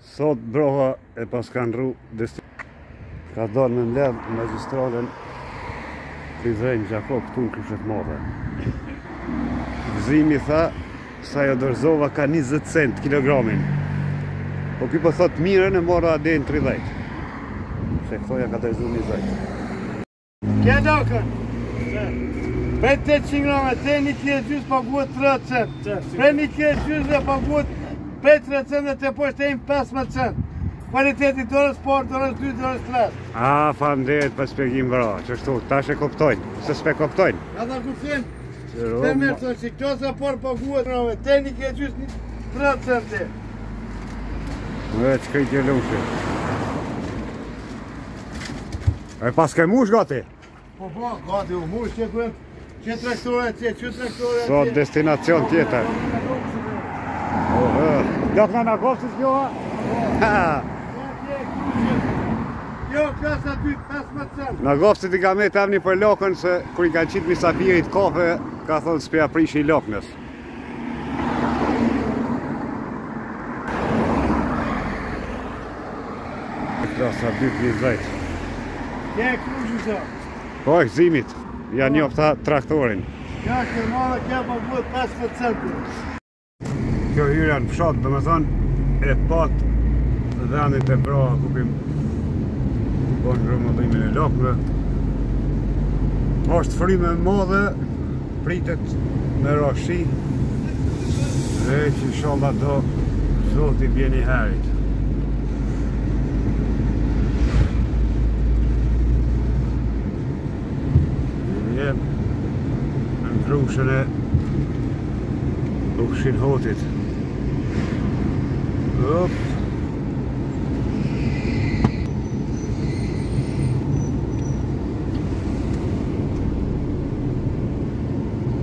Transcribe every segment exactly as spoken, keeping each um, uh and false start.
Sot broha e pas kanë ru ka dalë me mbledh magistralen Prizren Gjakov këtu në Kryshet Madhe. Gëzimi tha sa jo dorëzova ka njëzet cent kilogramin. Po ky po thot mirën e mora adhe në tridhjetë. Se këtoja ka dorëzu njëzet. Kje dokën? Për tetëqind grama, te një kje gjys paguhet tridhjetë cent. Për një kje gjys dhe paguhet për tridhjetë cent dhe të poshtë e im pesëmbëdhjetë cent. Kvaliteti dorës parë, dorës dy, dorës tre. A, falemderit për shpjegim bra, qështu, tash e koptojnë, se s'pe koptojnë. Ata kuptim, të mirë të që kjo se parë paguhet grama, te një kje gjys tridhjetë cent dhe. Dhe që këjtë e lushi. E pas ke mush gati? Po po, gati u mush, që kërën, që traktore atje, që traktore atje. Sot destinacion tjetër. Dakna na gofës kjo, ha? Jo, klasa dy, pesëmbëdhjetë cent. Në gofësit i ka me të avni për lokën se kër i kanë qitë misafirit kafe, ka thonë s'pe aprishi lokënës. Klasa dy njëzet. Kje e krushu se? Po e këzimit, ja njofta traktorin. Kja kërë madhe kja paguhet pesëmbëdhjetë cent. Kjo hyrja në fshat, dhe me thonë, e pat dhanit e bra ku pim bon gromëllimin e lokëve. Është frime madhe, pritet me rashi dhe që inshallah do zoti bjeni herit. Jem në krushën e ukshin hotit. Op.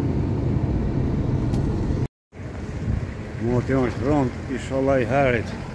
Moti është rënd, inshallah i herit.